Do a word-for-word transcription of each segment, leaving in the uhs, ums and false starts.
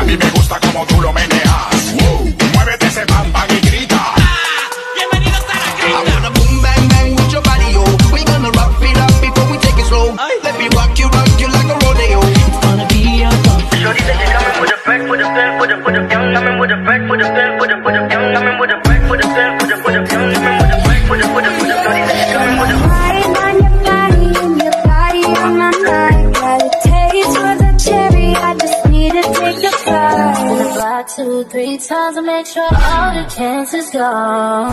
mí me gusta como tú lo meneas. Wow. Muévete ese pam pam y grita. Ah, bienvenidos a la cripta. I wanna boom bang bang with your body, yo. We gonna rock it up before we take it slow. Ay. Let me rock you, rock you like a rodeo. It's gonna be a fun. Shorty said she coming with a back for the bill, for the for the young. Coming with a back for the bill, for the for the young. Coming with a back for the bill, for the for the young. Coming with a back for the for the for the. Shorty said she coming with a. Riding on your body, and your body on my mind. Got a taste for the cherry, I just need to take a bite. Gonna fly two, three times to make sure all the cancer's gone.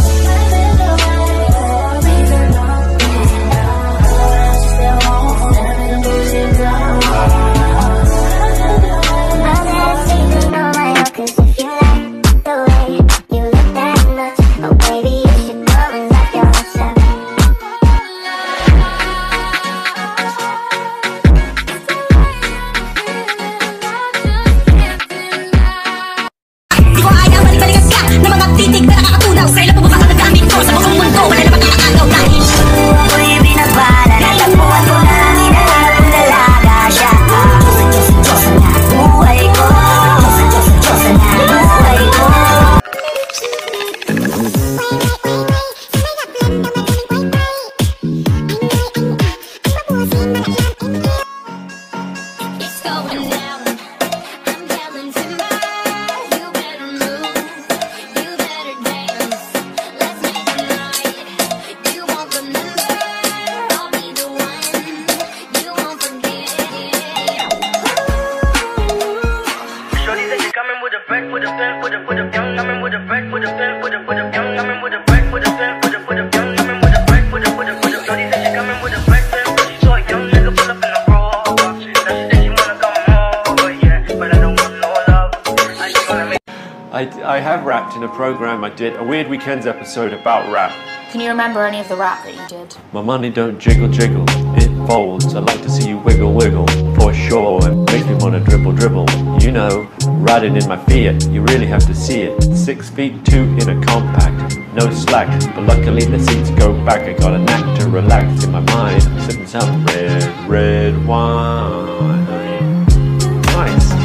I, I have rapped in a program I did, a Weird Weekends episode about rap. Can you remember any of the rap that you did? My money don't jiggle jiggle, it folds. I like to see you wiggle wiggle, for sure. It makes me wanna dribble dribble. You know, riding in my Fiat, you really have to see it. Six feet two in a compact, no slack. But luckily the seats go back. I got a knack to relax in my mind. I'm sipping some red, red wine. Nice.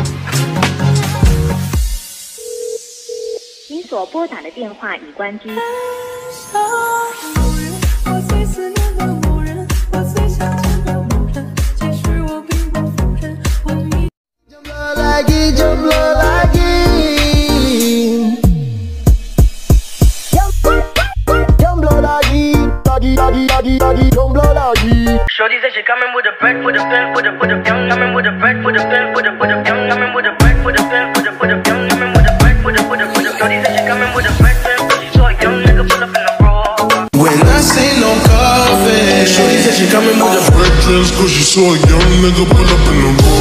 您所拨打的电话已关机。 Shorty said she coming with a back for the bill, for the for the young. Coming with a back for the bill, for the for the young. Coming with a back for the bill, for the for the young. Coming with a back for the for the for the. Shorty said she coming with a back bill, she saw a young nigga pull up in the raw. When I say no coffee, Shorty said she coming with a breakfast, cause she saw a young nigga pull up in the room.